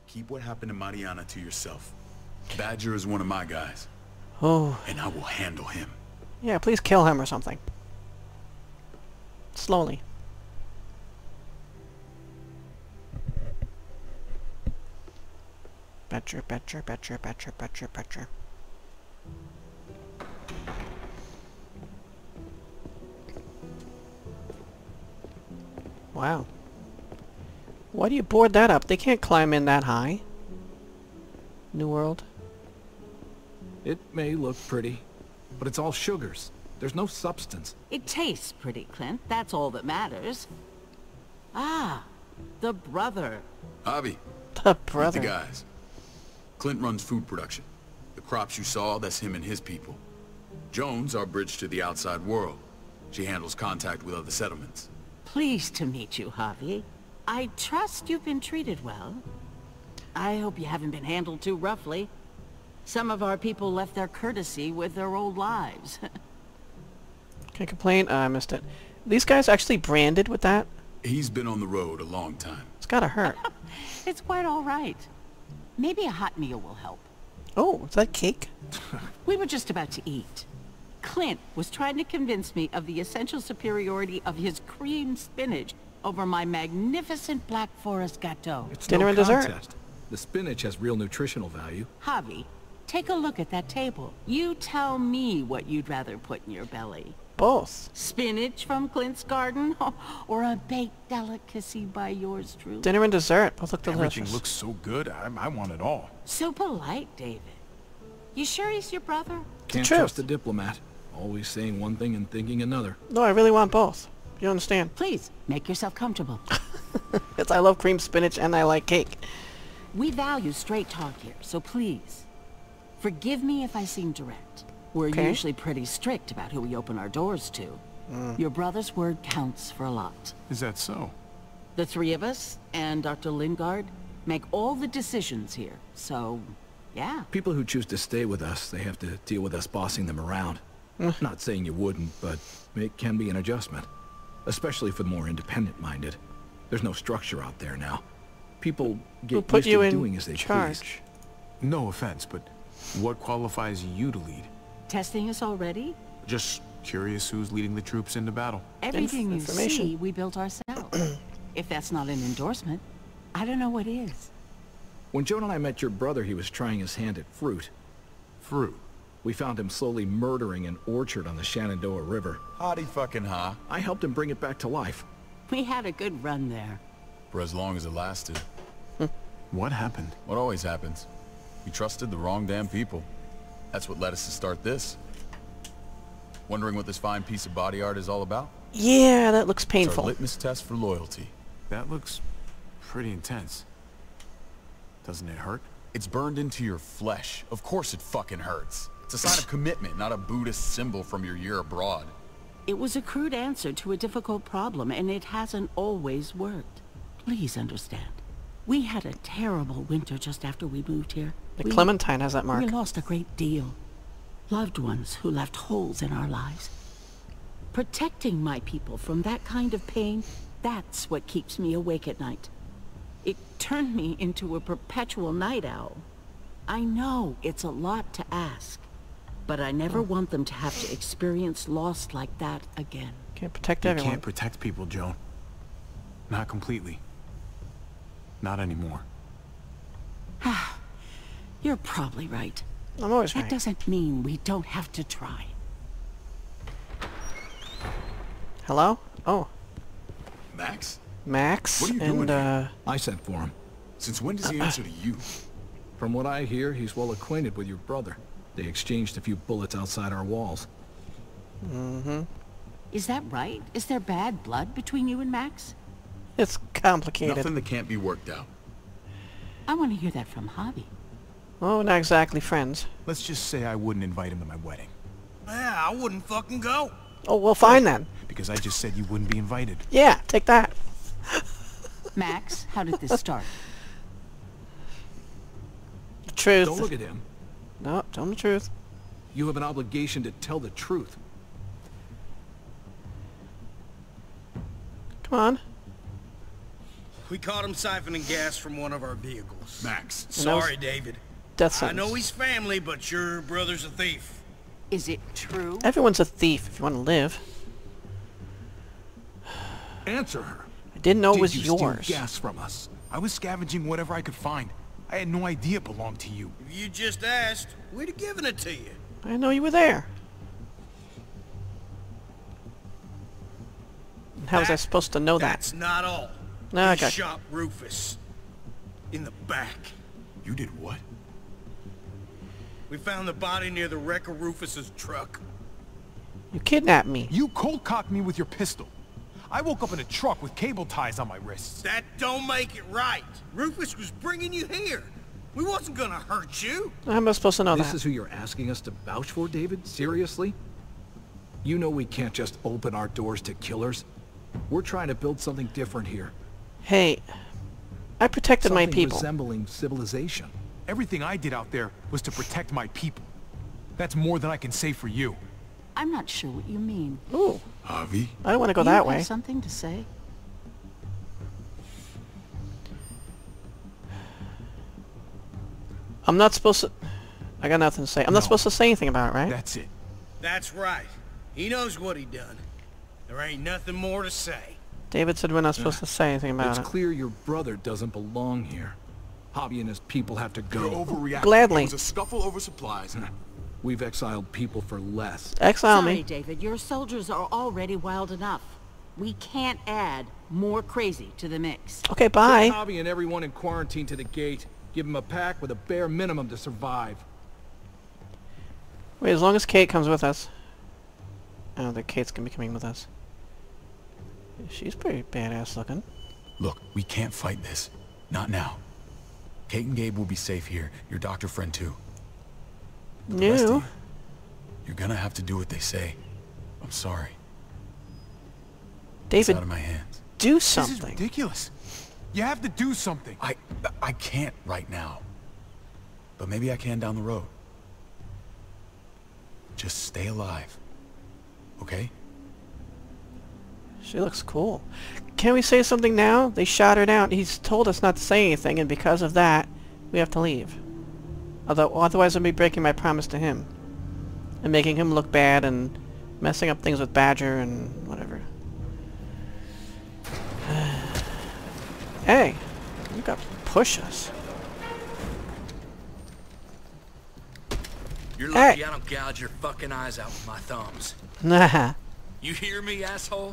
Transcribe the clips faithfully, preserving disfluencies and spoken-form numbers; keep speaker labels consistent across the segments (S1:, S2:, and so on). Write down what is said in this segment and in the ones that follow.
S1: Keep what happened to Mariana to yourself. Badger is one of my guys.
S2: Oh.
S1: And I will handle him.
S2: Yeah, please kill him or something. Slowly. Badger, Badger, Badger, Badger, Badger, Badger. Wow. Why do you board that up? They can't climb in that high. New World.
S3: It may look pretty, but it's all sugars. There's no substance.
S4: It tastes pretty, Clint. That's all that matters. Ah, the brother.
S1: Javi.
S2: The
S1: Meet
S2: brother.
S1: the guys. Clint runs food production. The crops you saw, that's him and his people. Joan's our bridge to the outside world. She handles contact with other settlements.
S4: Pleased to meet you, Javi. I trust you've been treated well. I hope you haven't been handled too roughly. Some of our people left their courtesy with their old lives.
S2: Can't complain. Uh, I missed it. These guys actually branded with that?
S1: He's been on the road a long time.
S2: It's gotta hurt.
S4: It's quite all right. Maybe a hot meal will help.
S2: Oh, is that cake?
S4: We were just about to eat. Clint was trying to convince me of the essential superiority of his creamed spinach over my magnificent Black Forest gâteau.
S3: It's
S2: Dinner
S3: no
S2: and dessert.
S3: contest. The spinach has real nutritional value.
S4: Javi, take a look at that table. You tell me what you'd rather put in your belly.
S2: Both.
S4: Spinach from Clint's garden, or a baked delicacy by yours truly?
S2: Dinner and dessert. Both look delicious.
S5: Everything looks so good. I, I want it all.
S4: So polite, David. You sure he's your brother?
S3: Can't
S2: truth.
S3: trust a diplomat. Always saying one thing and thinking another.
S2: No, I really want both. You understand?
S4: Please, make yourself comfortable.
S2: Because I love cream spinach and I like cake.
S4: We value straight talk here, so please, forgive me if I seem direct. We're
S2: Okay.
S4: usually pretty strict about who we open our doors to.
S2: Mm.
S4: Your brother's word counts for a lot.
S5: Is that so?
S4: The three of us, and Doctor Lingard, make all the decisions here, so, yeah.
S3: People who choose to stay with us, they have to deal with us bossing them around. Not saying you wouldn't, but it can be an adjustment. Especially for the more independent-minded. There's no structure out there now. People
S2: Who
S3: get
S2: put
S3: used
S2: you
S3: to
S2: in
S3: doing as they
S2: charge?
S3: please.
S5: No offense, but what qualifies you to lead?
S4: Testing us already?
S5: Just curious who's leading the troops into battle.
S4: Everything you
S2: information.
S4: see, we built ourselves. If that's not an endorsement, I don't know what is.
S3: When Joan and I met your brother, he was trying his hand at fruit.
S5: Fruit.
S3: We found him slowly murdering an orchard on the Shenandoah River.
S1: Howdy fucking ha.
S3: I helped him bring it back to life.
S4: We had a good run there.
S1: For as long as it lasted.
S5: What happened?
S1: What always happens. We trusted the wrong damn people. That's what led us to start this. Wondering what this fine piece of body art is all about?
S2: Yeah, that looks
S1: It's our
S2: painful.
S1: litmus test for loyalty.
S5: That looks pretty intense. Doesn't it hurt?
S1: It's burned into your flesh. Of course it fucking hurts. It's a sign of commitment, not a Buddhist symbol from your year abroad.
S4: It was a crude answer to a difficult problem, and it hasn't always worked. Please understand. We had a terrible winter just after we moved here.
S2: The
S4: we,
S2: Clementine has that mark.
S4: We lost a great deal. Loved ones who left holes in our lives. Protecting my people from that kind of pain, that's what keeps me awake at night. It turned me into a perpetual night owl. I know it's a lot to ask, but I never want them to have to experience loss like that again.
S2: Can't protect
S5: You
S2: everyone.
S5: can't protect people, Joan. Not completely. Not anymore.
S4: You're probably right.
S2: I'm always
S4: That
S2: right.
S4: doesn't mean we don't have to try.
S2: Hello? Oh,
S1: Max?
S2: Max
S1: What are you
S2: and
S1: doing
S2: uh,
S3: I sent for him.
S1: Since when does he answer to you?
S3: From what I hear, he's well acquainted with your brother. They exchanged a few bullets outside our walls.
S2: mm-hmm.
S4: Is that right? Is there bad blood between you and Max?
S2: It's complicated.
S1: Nothing that can't be worked out.
S4: I want to hear that from Javi.
S2: Oh, not exactly friends.
S5: Let's just say I wouldn't invite him to my wedding.
S6: Yeah, I wouldn't fucking go.
S2: Oh, well, fine then.
S5: Because I just said you wouldn't be invited.
S2: Yeah, take that.
S4: Max, how did this start?
S2: The truth.
S3: Don't look at him.
S2: No, tell him the truth.
S3: You have an obligation to tell the truth.
S2: Come on.
S6: We caught him siphoning gas from one of our vehicles.
S1: Max.
S6: Sorry, David.
S2: Death
S6: I
S2: sentence.
S6: know he's family, but your brother's a thief.
S4: Is it true?
S2: Everyone's a thief if you want to live.
S5: Answer her.
S2: I didn't know it
S5: Did
S2: was
S5: you
S2: yours.
S5: steal gas from us? I was scavenging whatever I could find. I had no idea it belonged to you.
S6: If you just asked, we'd have given it to you.
S2: I didn't know you were there. How was I supposed to know that?
S6: That's not all.
S2: No, I
S6: He
S2: got
S6: shot Rufus. In the back.
S1: You did what?
S6: We found the body near the wreck of Rufus's truck.
S2: you kidnapped me.
S5: You cold-cocked me with your pistol. I woke up in a truck with cable ties on my wrists.
S6: That don't make it right. Rufus was bringing you here. We wasn't gonna hurt you.
S2: How am I supposed to know
S3: This
S2: that?
S3: is who you're asking us to vouch for, David? Seriously? You know we can't just open our doors to killers. We're trying to build something different here.
S2: Hey, I protected
S3: Something
S2: my people.
S3: resembling civilization.
S5: Everything I did out there was to protect my people. That's more than I can say for you.
S4: I'm not sure what you mean.
S2: Ooh,
S1: Javi?
S2: I don't want to go
S4: you
S2: that
S4: have
S2: way.
S4: something to say?
S2: I'm not supposed to... I got nothing to say. I'm not
S5: No.
S2: supposed to say anything about it, right?
S5: That's it.
S6: That's right. He knows what he done. There ain't nothing more to say.
S2: David said we're not supposed to say anything about
S3: It's
S2: it.
S3: clear your brother doesn't belong here. Javi and his people have to
S1: You're
S3: go.
S1: overreacting.
S2: Gladly.
S1: It was a scuffle over supplies.
S3: We've exiled people for less.
S2: Exile
S4: Sorry,
S2: me.
S4: David. Your soldiers are already wild enough. We can't add more crazy to the mix.
S2: Okay, bye.
S3: Send Javi and everyone in quarantine to the gate. Give them a pack with a bare minimum to survive.
S2: Wait, as long as Kate comes with us. I don't think Kate's gonna be coming with us. She's pretty badass looking.
S1: Look, we can't fight this. Not now. Kate and Gabe will be safe here. Your doctor friend too. But the rest of
S2: No.
S1: you, you're gonna have to do what they say. I'm sorry. It's
S2: David,
S1: out of my hands.
S2: do
S5: This is
S2: something.
S5: ridiculous. You have to do something.
S1: I I can't right now. But maybe I can down the road. Just stay alive. Okay?
S2: She looks cool. Can we say something now? They shot her down. He's told us not to say anything, and because of that, we have to leave. Although, otherwise I'll be breaking my promise to him. And making him look bad and messing up things with Badger and whatever. Hey! You gotta push us.
S7: You're
S2: Hey.
S7: lucky I don't gouge your fucking eyes out with my thumbs.
S2: Nah.
S7: You hear me, asshole?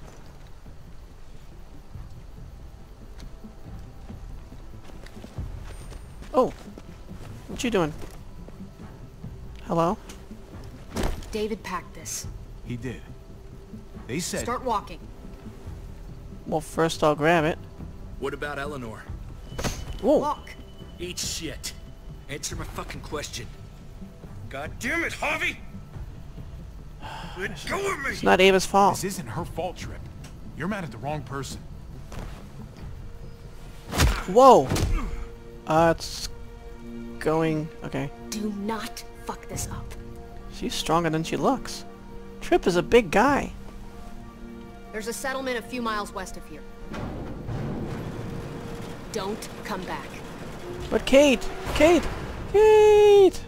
S2: Oh. What you doing? Hello?
S8: David packed this.
S5: He did. They said...
S8: Start walking.
S2: Well, first I'll grab it.
S7: What about Eleanor?
S2: Whoa.
S8: Walk.
S7: Eat shit. Answer my fucking question. God damn it, Javi! Let go of me!
S2: It's not Ava's fault.
S5: This isn't her fault, Tripp. You're mad at the wrong person.
S2: Whoa! Uh, it's going... Okay.
S8: Do not fuck this up.
S2: She's stronger than she looks. Tripp is a big guy.
S8: There's a settlement a few miles west of here. Don't come back.
S2: But Kate! Kate! Kate!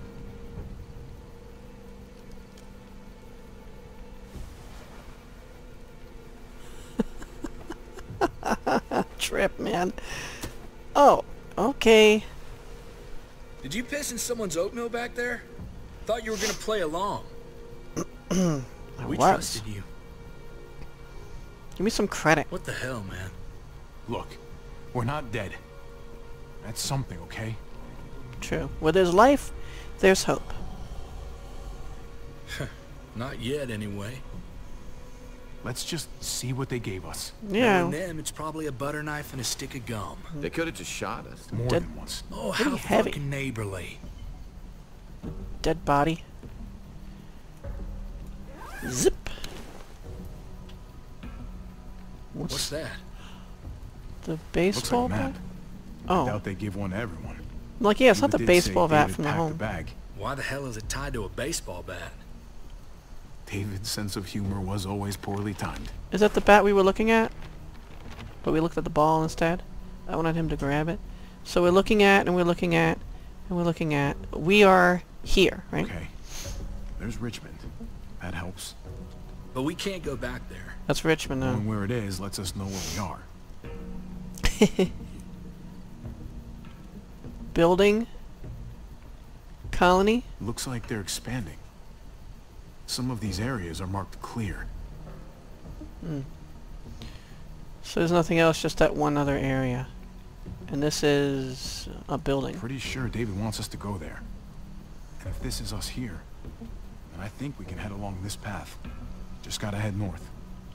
S2: Tripp, man. Oh, okay.
S7: Did you piss in someone's oatmeal back there? Thought you were gonna play along.
S2: I
S7: We
S2: was.
S7: trusted you.
S2: Give me some credit.
S7: What the hell, man?
S5: Look, we're not dead. That's something, okay?
S2: True. Where there's life, there's hope.
S7: Not yet, anyway.
S5: Let's just see what they gave us.
S2: Yeah.
S7: Knowing them, it's probably a butter knife and a stick of gum.
S9: They could have just shot us.
S5: More
S2: Dead-
S5: than once.
S7: Oh,
S2: Pretty
S7: how
S2: heavy.
S7: fucking neighborly.
S2: Dead body. Zip. What's,
S7: What's that?
S2: the
S5: Looks like
S2: baseball
S5: a map.
S2: bat?
S5: I
S2: Oh.
S5: doubt they give one to everyone.
S2: Like, yeah, it's not
S5: David
S2: the
S5: did say
S2: baseball bat
S5: David
S2: from the
S5: packed
S2: home.
S5: The bag.
S7: Why the hell is it tied to a baseball bat?
S5: David's sense of humor was always poorly timed.
S2: Is that the bat we were looking at? but we looked at the ball instead. I wanted him to grab it. So we're looking at, and we're looking at, and we're looking at. We are here, right?
S5: Okay. There's Richmond. That helps.
S7: But we can't go back there.
S2: That's Richmond, though.
S5: Knowing where it is lets us know where we are.
S2: Building. Colony.
S5: Looks like they're expanding. Some of these areas are marked clear.
S2: Hmm. So there's nothing else, just that one other area. And this is a building.
S5: Pretty sure David wants us to go there. And if this is us here, then I think we can head along this path. Just gotta head north.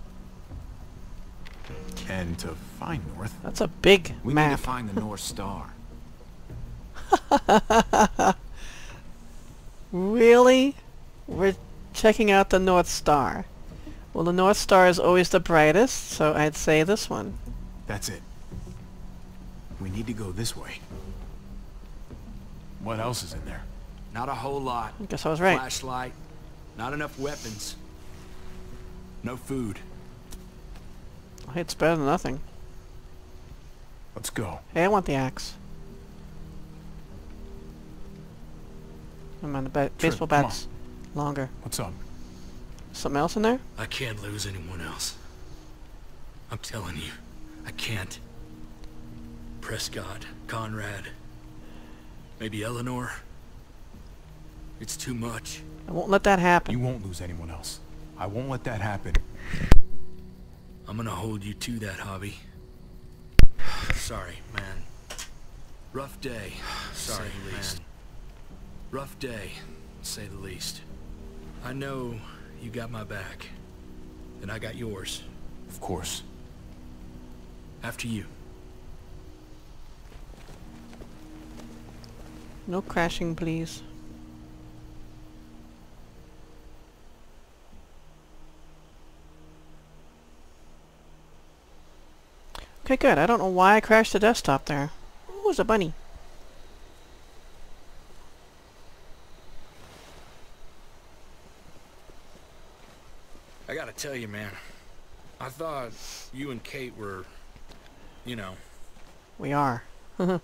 S5: And to find north...
S2: That's a big
S9: we
S2: map.
S9: need to find the North Star.
S2: Really? We're checking out the North Star. Well, the North Star is always the brightest, so I'd say this one.
S5: That's it. We need to go this way. What else is in there?
S9: Not a whole lot.
S2: I guess I was right.
S9: Flashlight. Not enough weapons. No food.
S2: Hey, it's better than nothing.
S5: Let's go.
S2: Hey, I want the axe. I'm on the ba baseball
S5: come
S2: bat's longer.
S5: What's up?
S2: Something else in there?
S7: I can't lose anyone else. I'm telling you, I can't. Prescott, Conrad, maybe Eleanor. It's too much.
S2: I won't let that happen.
S5: You won't lose anyone else. I won't let that happen.
S7: I'm gonna hold you to that, Javi. Sorry, man. Rough day. Sorry, man. Rough day, to say the least. I know you got my back, and I got yours.
S5: Of course.
S7: After you.
S2: No crashing, please. Okay, good. I don't know why I crashed the desktop there. Ooh, it's a bunny.
S7: I gotta tell you, man. I thought you and Kate were, you know...
S2: We are.
S7: I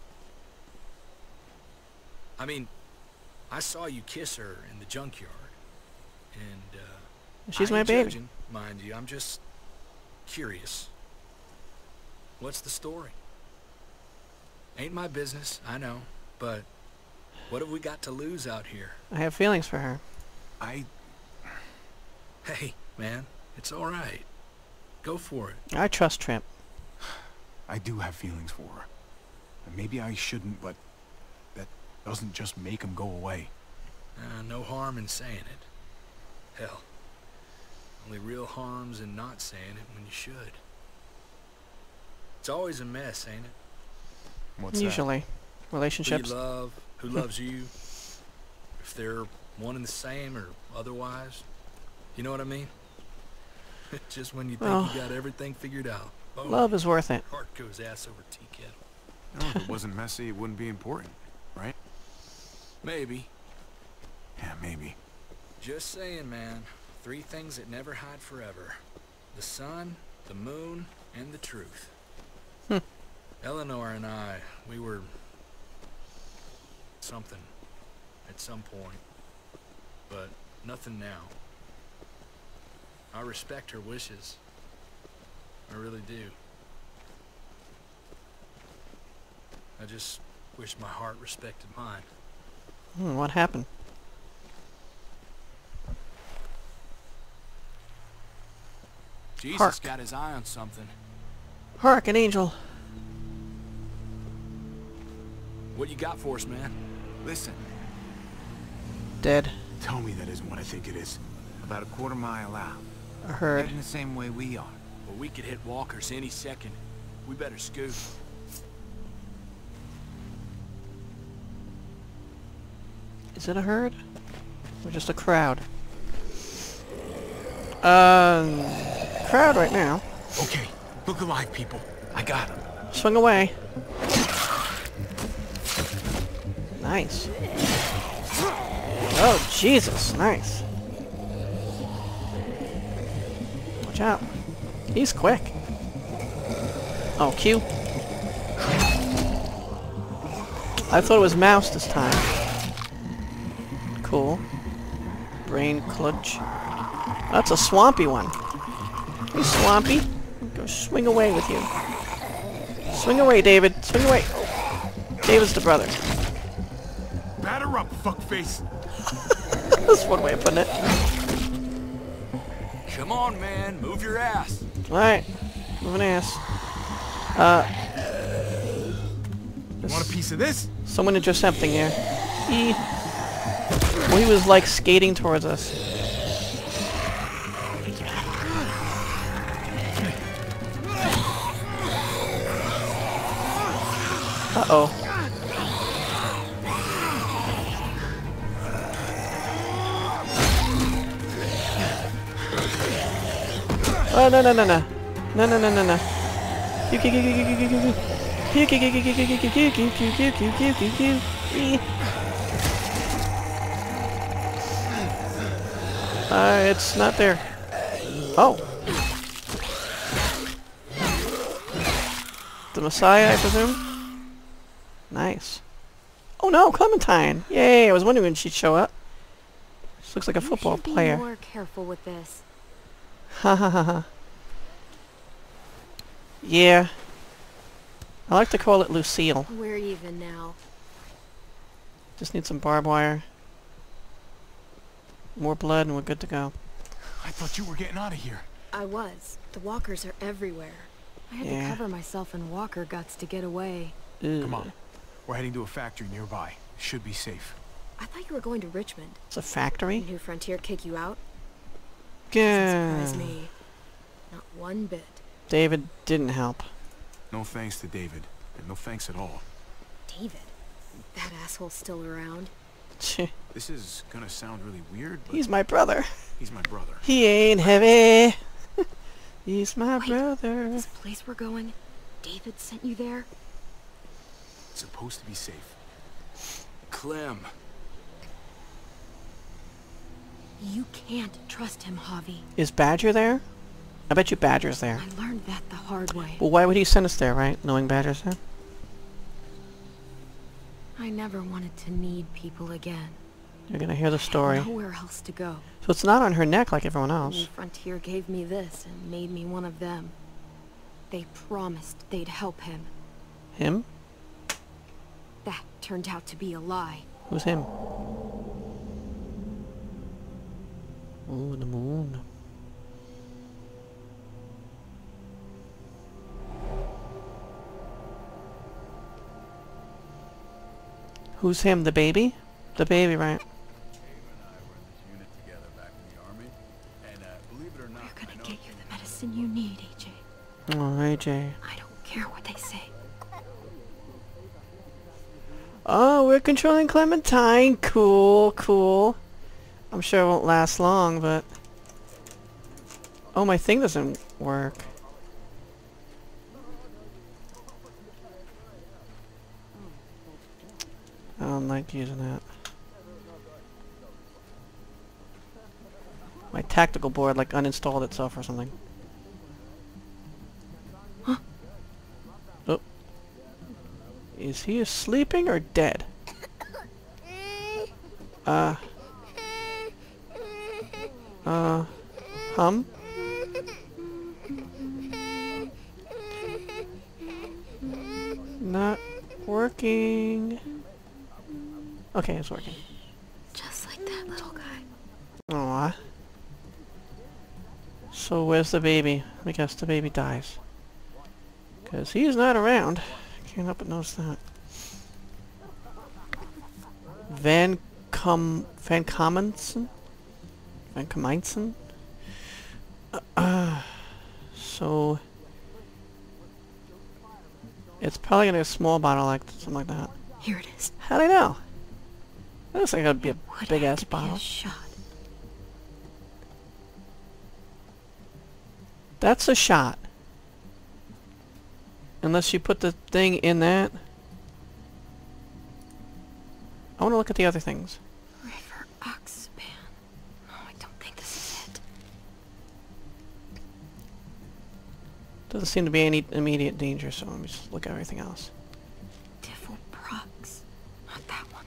S7: mean, I saw you kiss her in the junkyard. And, uh...
S2: She's
S7: I
S2: my
S7: ain't
S2: baby.
S7: judging, mind you. I'm just... curious. What's the story? Ain't my business, I know. But... what have we got to lose out here?
S2: I have feelings for her.
S5: I...
S7: Hey, man. It's alright. Go for it.
S2: I trust Tripp.
S5: I do have feelings for her. And maybe I shouldn't, but... that doesn't just make them go away.
S7: Uh, no harm in saying it. Hell. Only real harm's in not saying it when you should. It's always a mess, ain't it?
S5: What's
S2: Usually. Relationships.
S7: Who you love, who loves you, if they're one and the same or otherwise. You know what I mean? Just when you think
S2: Well,
S7: you got everything figured out. Boom,
S2: love is worth it.
S7: heart goes ass over tea kettle.
S5: that? If it wasn't messy, it wouldn't be important, right?
S7: Maybe.
S5: Yeah, maybe.
S7: Just saying, man. Three things that never hide forever. The sun, the moon, and the truth.
S2: Hmm.
S7: Eleanor and I, we were... something. At some point. But nothing now. I respect her wishes. I really do. I just wish my heart respected mine.
S2: Hmm, what happened?
S9: Jesus
S2: Hark.
S9: got his eye on something.
S2: Hark, an angel.
S9: What you got for us, man?
S6: Listen,
S2: Dead.
S5: Tell me that isn't what I think it is.
S6: about a quarter mile out.
S2: A herd.
S6: Heading the same way we are.
S9: Well, we could hit walkers any second. We better scoot.
S2: Is it a herd? Or just a crowd? Um, crowd right now.
S5: Okay, look alive, people. I got him.
S2: Swing away. Nice. Oh, Jesus. Nice. Watch out. He's quick. Oh, Q. I thought it was mouse this time. Cool. Brain clutch. That's a swampy one. Hey, Swampy. Go swing away with you. Swing away, David. Swing away. David's the brother.
S5: Batter up, fuckface.
S2: That's one way of putting it.
S9: Come on, man. Move your ass.
S2: Alright. Moving ass. Uh.
S5: Want a piece of this?
S2: Someone intercepting here. He... Well, he was like skating towards us. Uh-oh. Oh, no, no, no, no. No, no, no, no, no. Pew, pew, pew, pew, pew, pew, pew. Pew, pew, pew, pew, pew, pew, pew, pew, pew, pew, pew, pew, pew, pew. Ee. Uh, it's not there. Oh. The Messiah, I presume? Nice. Oh no, Clementine! Yay, I was wondering when she'd show up. She looks like a football
S8: you should
S2: player.
S8: Be more careful with this.
S2: Ha ha ha ha. Yeah. I like to call it Lucille.
S8: We're even now.
S2: Just need some barbed wire. More blood and we're good to go.
S5: I thought you were getting out of here.
S8: I was. The walkers are everywhere. I had
S2: Yeah.
S8: to cover myself in walker guts to get away.
S2: Ugh.
S5: Come on. We're heading to a factory nearby. Should be safe.
S8: I thought you were going to Richmond.
S2: It's a factory?
S8: New Frontier kick you out?
S2: Yeah.
S8: Doesn't surprise me. Not one bit.
S2: David didn't help.
S5: No thanks to David. And no thanks at all.
S8: David? That asshole's still around.
S5: This is gonna sound really weird, but
S2: He's my brother.
S5: he's my brother.
S2: He ain't heavy. He's my
S8: Wait,
S2: brother.
S8: This place we're going, David sent you there?
S5: It's supposed to be safe.
S9: Clem.
S8: You can't trust him, Javi.
S2: Is Badger there? I bet you Badger's there.
S8: I learned that the hard way.
S2: Well, why would he send us there, right? Knowing Badger's there?
S8: I never wanted to need people again.
S2: You're gonna hear the story.
S8: Nowhere else to go.
S2: So it's not on her neck like everyone
S8: New
S2: else.
S8: Frontier gave me this and made me one of them. They promised they'd help him.
S2: Him?
S8: That turned out to be a lie.
S2: Who's him? Ooh, the moon. Who's him? The baby? The baby, right?
S8: We're gonna get you the medicine you need, A J.
S2: Oh, A J.
S8: I don't care what they say.
S2: Oh, we're controlling Clementine. Cool, cool. I'm sure it won't last long, but... Oh, my thing doesn't work. I don't like using that. My tactical board, like, uninstalled itself or something.
S8: Huh?
S2: Oh. Is he sleeping or dead? Uh... Uh... Hum? Not working. Okay, it's working.
S8: Just like that little guy.
S2: Aww. So where's the baby? I guess the baby dies. Because he's not around. Can't help but notice that. Van Com... Van Commonson? Van Commonson? Uh, uh, so... It's probably gonna be a small bottle, like something like that.
S8: Here it is.
S2: How'd I know? That looks like it'd be a
S8: Would
S2: big
S8: have
S2: ass
S8: to be
S2: bottle.
S8: a shot.
S2: That's a shot. Unless you put the thing in that. I want to look at the other things.
S8: River Oxpan. No, I don't think this is it.
S2: Doesn't seem to be any immediate danger, so let me just look at everything else.
S8: Devil Brooks. Not that one.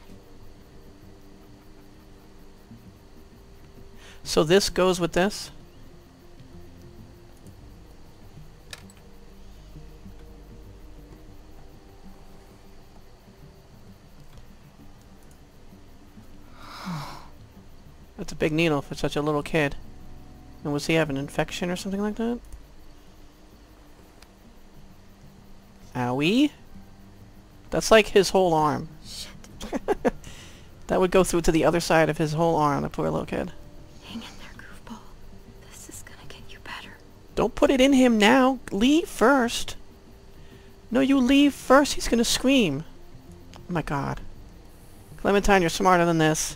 S2: So this goes with this? That's a big needle for such a little kid. And was he have an infection or something like that? Owie? That's like his whole arm.
S8: Shit.
S2: That would go through to the other side of his whole arm, the poor little kid.
S8: Hang in there, goofball. This is gonna get you better.
S2: Don't put it in him now. Leave first. No, you leave first. He's gonna scream. Oh my god. Clementine, you're smarter than this.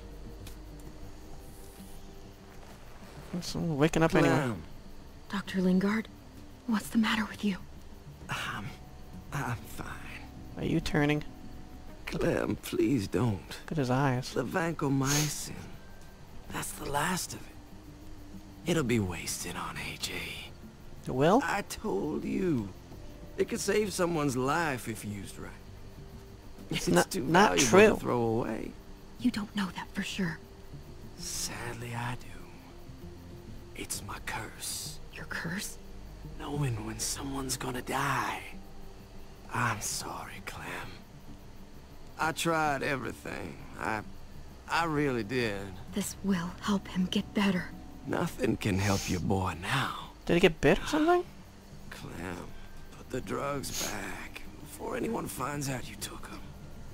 S2: I'm waking up anyway.
S10: Clem.
S8: Doctor Lingard, what's the matter with you?
S10: I'm... I'm fine.
S2: Are you turning?
S10: Clem, please don't.
S2: Look at his eyes.
S10: The vancomycin. That's the last of it. It'll be wasted on A J.
S2: It will?
S10: I told you. It could save someone's life if used right.
S2: It's,
S10: it's
S2: not,
S10: too
S2: not
S10: valuable
S2: true.
S10: to throw away.
S8: You don't know that for sure.
S10: Sadly, I do. It's my curse.
S8: Your curse?
S10: Knowing when someone's gonna die. I'm sorry, Clem. I tried everything. I... I really did.
S8: This will help him get better.
S10: Nothing can help your boy now.
S2: Did he get bit or something?
S10: Clem, put the drugs back before anyone finds out you took them.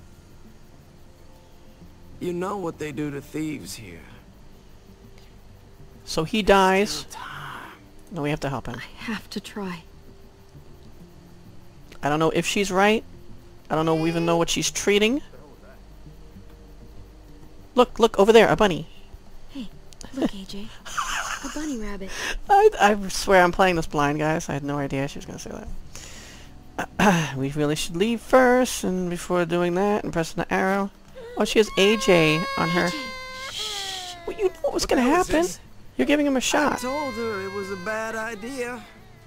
S10: You know what they do to thieves here.
S2: So he dies.
S10: Still time.
S2: No, we have to help him.
S8: I have to try.
S2: I don't know if she's right. I don't know even know what she's treating. Look, look, over there, a bunny.
S8: Hey, look, A J. A bunny rabbit.
S2: I, I swear I'm playing this blind, guys. I had no idea she was going to say that. Uh, we really should leave first, and before doing that, and pressing the arrow. Oh, she has A J on her. Well, you know what was going to happen. You're giving him a
S10: I
S2: shot.
S10: told her it was a bad idea.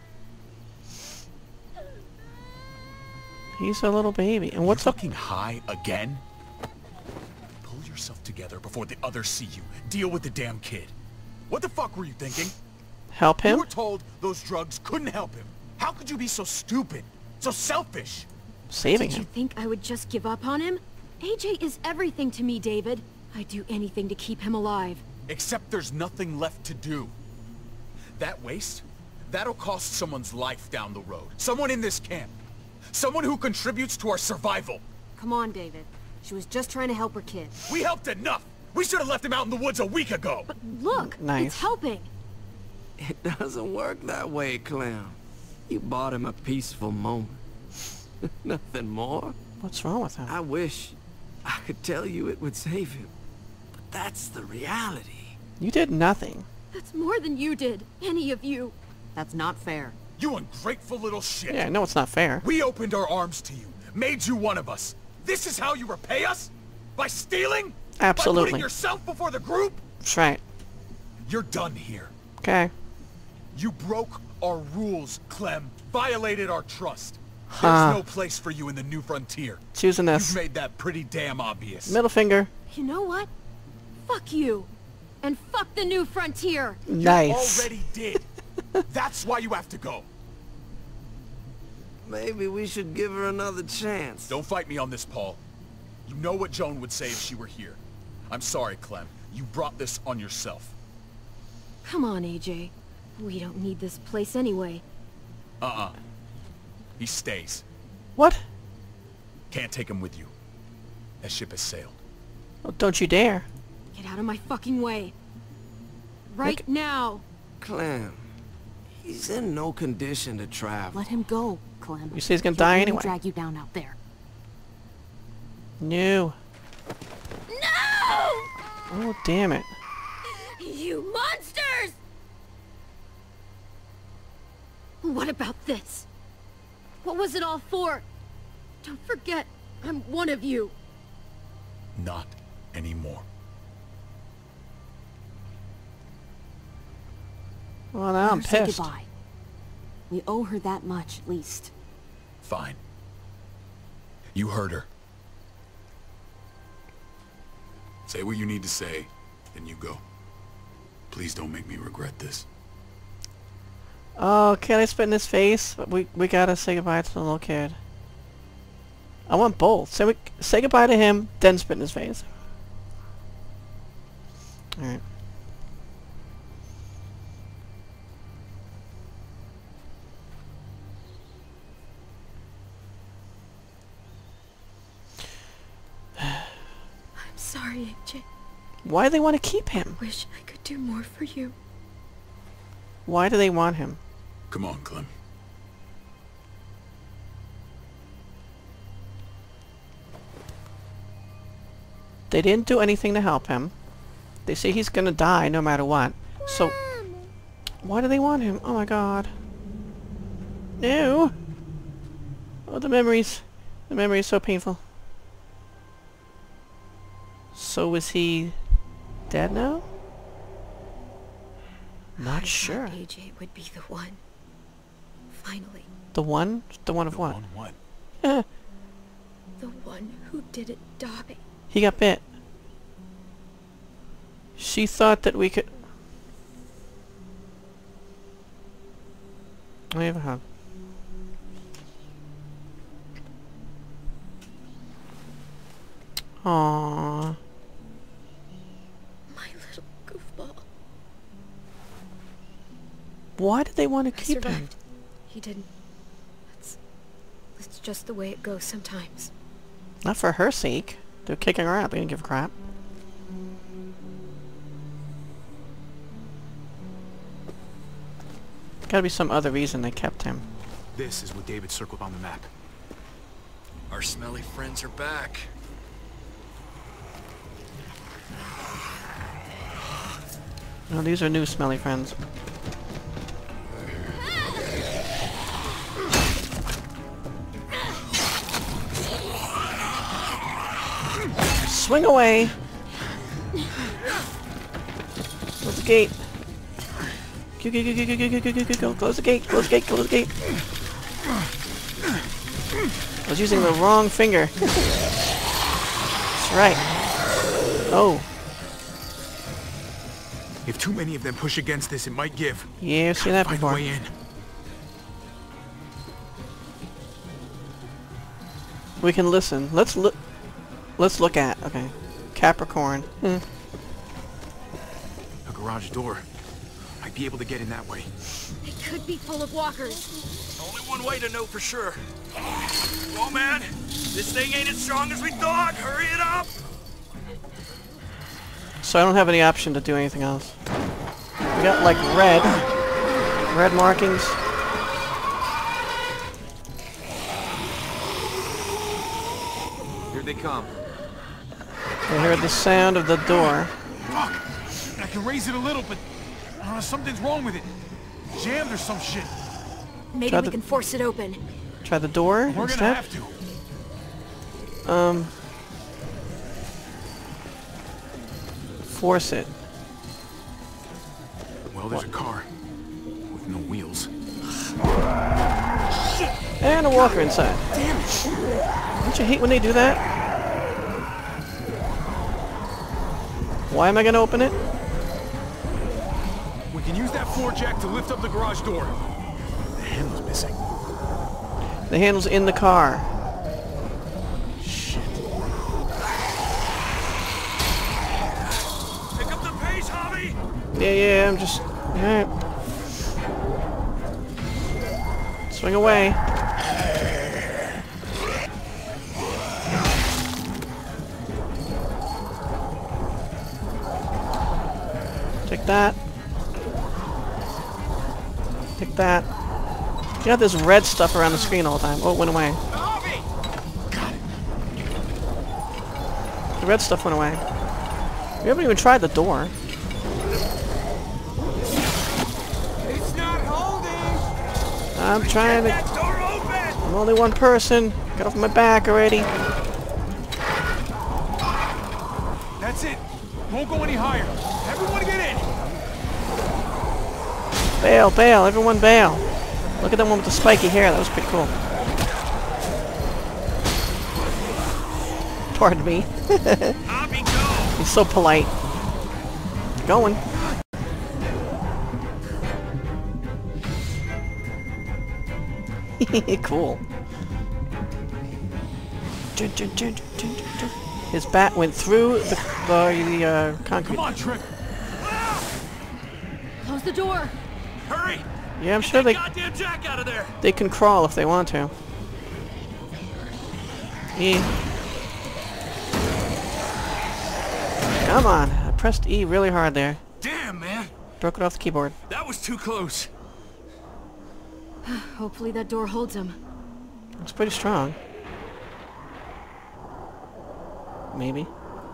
S2: He's a little baby. And what's
S1: you
S2: up?
S1: fucking high again? Pull yourself together before the others see you. Deal with the damn kid. What the fuck were you thinking?
S2: Help him?
S1: You were told those drugs couldn't help him. How could you be so stupid? So selfish?
S2: Saving
S8: Did you
S2: him.
S8: think I would just give up on him? A J is everything to me, David. I'd do anything to keep him alive.
S1: Except there's nothing left to do. That waste? That'll cost someone's life down the road. Someone in this camp. Someone who contributes to our survival.
S8: Come on, David. She was just trying to help her kid.
S1: We helped enough! We should have left him out in the woods a week ago!
S8: But look,
S2: Nice.
S8: it's helping.
S10: It doesn't work that way, Clem. You bought him a peaceful moment. Nothing more.
S2: What's wrong with him?
S10: I wish I could tell you it would save him. But that's the reality.
S2: You did nothing.
S8: That's more than you did. Any of you. That's not fair.
S1: You ungrateful little shit!
S2: Yeah, I know it's not fair.
S1: We opened our arms to you, made you one of us. This is how you repay us? By stealing?
S2: Absolutely.
S1: By putting yourself before the group?
S2: That's right.
S1: You're done here.
S2: Okay.
S1: You broke our rules, Clem. Violated our trust.
S2: Huh.
S1: There's no place for you in the new frontier.
S2: Choosing this.
S1: You've made that pretty damn obvious.
S2: Middle finger.
S8: You know what? Fuck you. And fuck the new frontier.
S2: Nice.
S1: You already did. That's why you have to go.
S10: Maybe we should give her another chance.
S1: Don't fight me on this, Paul. You know what Joan would say if she were here. I'm sorry, Clem. You brought this on yourself.
S8: Come on, A J. We don't need this place anyway.
S1: Uh-uh. He stays.
S2: What?
S1: Can't take him with you. That ship has sailed.
S2: Oh, don't you dare.
S8: Get out of my fucking way. Right
S2: Look.
S8: now.
S10: Clem, he's in no condition to travel.
S11: Let him go, Clem.
S2: You say he's gonna
S11: He'll
S2: die
S11: really
S2: anyway.
S11: drag you down out there.
S2: No.
S8: No!
S2: Oh, damn it.
S8: You monsters! What about this? What was it all for? Don't forget, I'm one of you.
S1: Not anymore.
S2: Well, now I'm
S11: Better say
S2: pissed.
S11: goodbye. We owe her that much, at least.
S1: Fine. You heard her. Say what you need to say, then you go. Please don't make me regret this.
S2: Oh, can I spit in his face? We we gotta say goodbye to the little kid. I want both. Say we say goodbye to him, then spit in his face. All right.
S8: I'm sorry, A J.
S2: Why do they want to keep him?
S8: I wish I could do more for you.
S2: Why do they want him?
S1: Come on, Clem.
S2: They didn't do anything to help him. They say he's gonna die no matter what. So, why do they want him? Oh my god. No! Oh, the memories. The memory is so painful. So is he dead now? Not
S8: I
S2: sure.
S8: thought A J would be the one. Finally.
S2: The one? The one of
S5: The
S2: what?
S5: one what?
S2: Eh,
S8: The one who didn't die.
S2: he got bit. She thought that we could... Let me have a hug. Aww.
S8: My little goofball.
S2: Why did they want to
S8: I
S2: keep him?
S8: survived. He didn't. That's... That's just the way it goes sometimes.
S2: Not for her sake. They're kicking her out. They didn't give a crap. Gotta be some other reason they kept him.
S5: This is what David circled on the map.
S7: Our smelly friends are back.
S2: Oh, these are new smelly friends. Swing away! Close the gate. Go, go, go, go, go, go, go, go, go, go. Close the gate, close the gate, close the gate. I was using the wrong finger. That's right. Oh.
S5: If too many of them push against this, it might give.
S2: Yeah, I've seen that
S5: Find a
S2: before.
S5: way in.
S2: We can listen. Let's look. Let's look at. Okay. Capricorn. Hmm.
S5: A garage door. Might be able to get in that way.
S8: It could be full of walkers.
S9: Only one way to know for sure. Come on, man. This thing ain't as strong as we thought. Hurry it up.
S2: So I don't have any option to do anything else. We got like red. Red markings.
S10: Here they come.
S2: I heard the sound of the door.
S5: Fuck! I can raise it a little, but uh, something's wrong with it. Jammed or some shit.
S8: Maybe
S2: Try
S8: we
S2: the-
S8: can force it open.
S2: Try the door
S5: We're
S2: instead.
S5: gonna have to.
S2: Um. Force it.
S5: Well, there's a car with no wheels.
S2: And a walker inside. Damn it. Don't you hate when they do that? Why am I gonna open it?
S5: We can use that floor jack to lift up the garage door. The handle's missing.
S2: The handle's in the car.
S5: Shit.
S9: Pick up the pace, Javi.
S2: Yeah, yeah, I'm just... Alright. Swing away. Take that. Take that. You got this red stuff around the screen all the time. Oh, it went away. The red stuff went away. We haven't even tried the door.
S6: It's not holding!
S2: I'm trying to...
S9: That door open.
S2: I'm only one person. Get off my back already.
S5: That's it. Won't go any higher. Everyone get in.
S2: Bail, bail, everyone bail. Look at the one with the spiky hair. That was pretty cool. Pardon me. He's so polite. Going. Cool. His bat went through the, the, the uh, concrete.
S5: Come on, Tripp.
S8: Close the door.
S9: Hurry!
S2: Yeah, I'm
S9: Get
S2: sure
S9: that
S2: they
S9: goddamn jack out of there.
S2: they can crawl if they want to. E. Come on. I pressed E really hard there.
S9: Damn, man.
S2: Broke it off the keyboard.
S9: That was too close.
S8: Hopefully that door holds him.
S2: It's pretty strong. Maybe.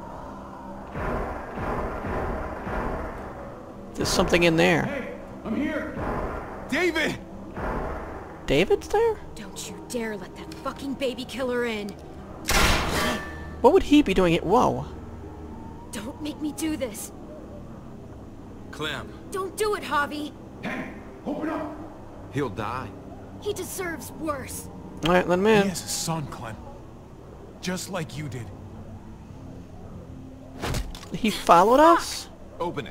S2: There's something in there.
S5: Hey, I'm here. David!
S2: David's there?
S8: Don't you dare let that fucking baby killer in.
S2: What would he be doing it? Whoa.
S8: Don't make me do this.
S7: Clem.
S8: Don't do it, Javi.
S5: Hey, open up.
S10: He'll die.
S8: He deserves worse.
S2: Alright, let him
S5: He
S2: in.
S5: has a son, Clem. Just like you did.
S2: He followed us?
S10: Open it.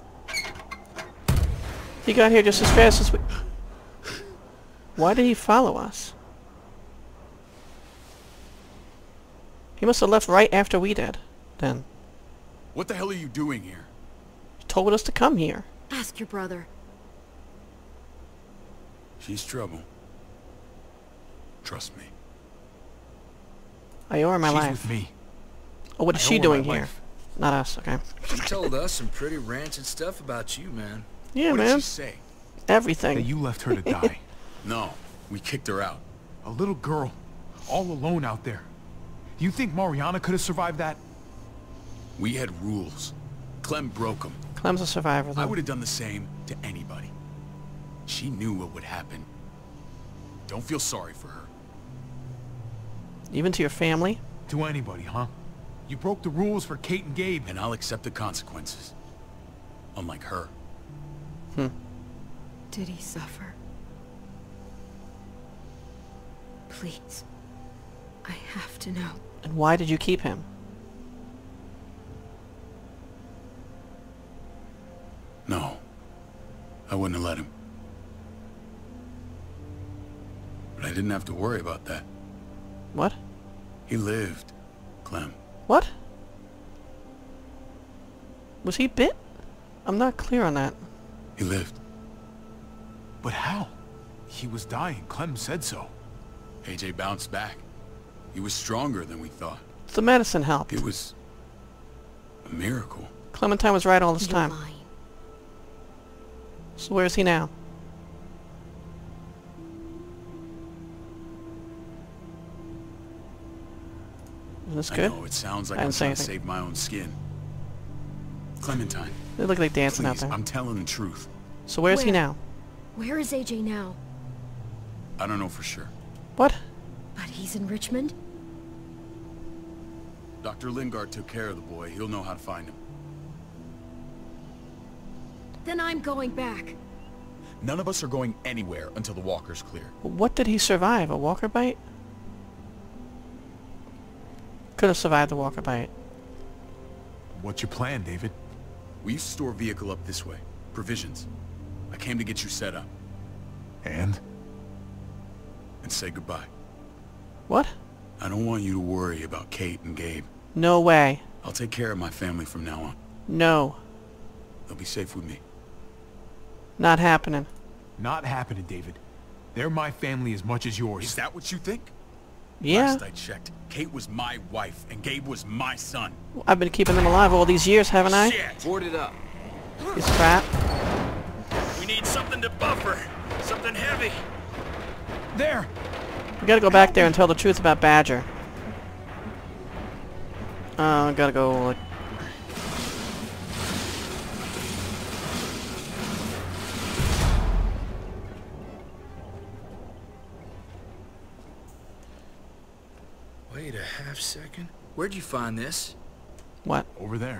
S2: He got here just as fast as we... Why did he follow us? He must have left right after we did, then.
S1: What the hell are you doing here?
S2: He told us to come here.
S8: Ask your brother.
S1: She's trouble. Trust me.
S2: I owe her my
S5: She's
S2: life.
S5: with me.
S2: Oh, what is
S5: I
S2: she
S5: owe her
S2: doing
S5: my
S2: here?
S5: life.
S2: Not us, okay.
S7: She told us some pretty rancid stuff about you, man.
S2: Yeah,
S1: what
S2: man.
S1: did she say?
S2: Everything.
S5: That you left her to die.
S1: No, we kicked her out.
S5: A little girl, all alone out there. Do you think Mariana could have survived that?
S1: We had rules. Clem broke them.
S2: Clem's a survivor, though.
S1: I would have done the same to anybody. She knew what would happen. Don't feel sorry for her.
S2: Even to your family?
S5: To anybody, huh? You broke the rules for Kate and Gabe.
S1: And I'll accept the consequences. Unlike her.
S2: Hmm.
S8: Did he suffer? Please. I have to know.
S2: And why did you keep him?
S1: No. I wouldn't have let him. But I didn't have to worry about that.
S2: What?
S1: He lived, Clem.
S2: What? Was he bit? I'm not clear on that.
S1: He lived.
S5: But how? He was dying. Clem said so.
S1: A J bounced back. He was stronger than we thought.
S2: The medicine helped.
S1: It was a miracle.
S2: Clementine was right all this
S8: You're
S2: time.
S8: lying.
S2: So where is he now? Is this good?
S1: I know, it sounds like
S2: I
S1: I'm
S2: didn't say
S1: trying to
S2: anything.
S1: save my own skin. Clementine,
S2: They look like dancing out
S1: please,
S2: there.
S1: I'm telling the truth.
S2: So where is he
S8: Where?
S2: now?
S8: Where is A J now?
S1: I don't know for sure.
S2: What?
S8: But he's in Richmond?
S1: Doctor Lingard took care of the boy. He'll know how to find him.
S8: Then I'm going back.
S1: None of us are going anywhere until the walker's clear.
S2: What did he survive? A walker bite? Could have survived the walker bite.
S5: What's your plan, David?
S1: We used to store vehicle up this way. Provisions. I came to get you set up.
S5: And?
S1: And say goodbye.
S2: What?
S1: I don't want you to worry about Kate and Gabe.
S2: No way.
S1: I'll take care of my family from now on.
S2: No.
S1: They'll be safe with me.
S2: Not happening.
S5: Not happening, David. They're my family as much as yours.
S1: Is that what you think?
S2: Yeah.
S1: Last I checked, Kate was my wife and Gabe was my son.
S2: I've been keeping them alive all these years, haven't I?
S9: Shit!
S10: Board it up.
S2: He's crap.
S9: We need something to buffer. Something heavy.
S5: There!
S2: We gotta go back there and tell the truth about Badger. Uh, gotta go, like...
S7: Wait a half second. Where'd you find this?
S2: What?
S5: Over there.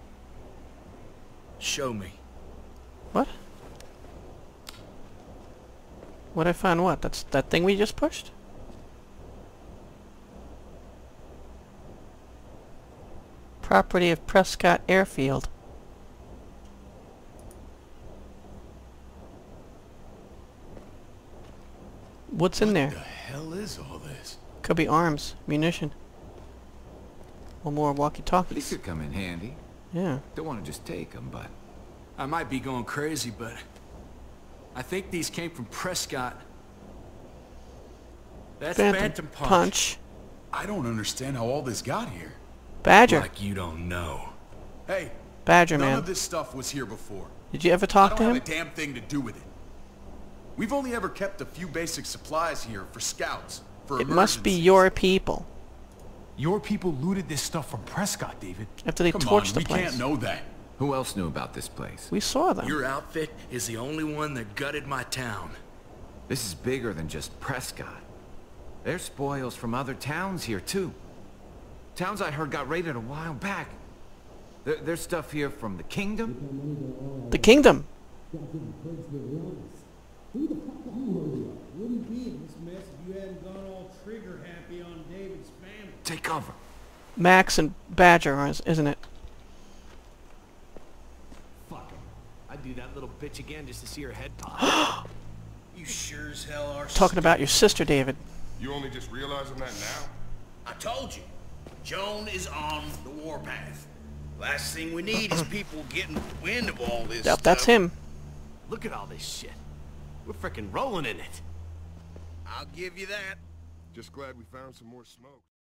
S7: Show me.
S2: What? What I found what? That's that thing we just pushed? Property of Prescott Airfield. What's in there?
S1: What the hell is all this?
S2: Could be arms, munition. Or more
S12: These
S2: walkie-talkies.
S12: could come in handy.
S2: Yeah.
S12: Don't want to just take them, but...
S7: I might be going crazy, but I think these came from Prescott. That's
S2: Phantom,
S7: Phantom Punch.
S2: Punch.
S1: I don't understand how all this got here.
S2: Badger.
S7: Like you don't know.
S1: Hey,
S2: Badger,
S1: none
S2: man.
S1: of this stuff was here before.
S2: Did you ever
S1: I
S2: talk
S1: don't
S2: to
S1: have
S2: him?
S1: a damn thing to do with it. We've only ever kept a few basic supplies here for scouts, for
S2: It must be
S1: emergencies.
S2: your people.
S5: Your people looted this stuff from Prescott, David.
S2: After they
S1: Come
S2: torched
S1: on,
S2: the
S1: we
S2: place.
S1: can't know that.
S12: Who else knew about this place?
S2: We saw them.
S7: Your outfit is the only one that gutted my town.
S12: This is bigger than just Prescott. There's spoils from other towns here, too. Towns I heard got raided a while back. There, there's stuff here from the Kingdom.
S2: The Kingdom.
S13: Wouldn't be in this mess if you hadn't gone all trigger happy on David's family.
S12: Take cover.
S2: Max and Badger, isn't it?
S10: Fuck him. I'd do that little bitch again just to see her head pop.
S6: You sure as hell are.
S2: Talking about your sister, David.
S14: You only just realizing that now?
S6: I told you. Joan is on the warpath. Last thing we need is people getting wind of all this
S2: Yep,
S6: stuff.
S2: that's him.
S10: Look at all this shit. We're frickin' rolling in it.
S6: I'll give you that.
S14: Just glad we found some more smoke.